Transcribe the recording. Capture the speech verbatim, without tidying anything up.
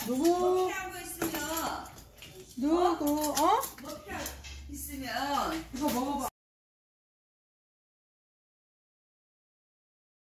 누구? 필요한 거 있으면 누구? 어? 뭐 필요 있으면 이거 먹어봐.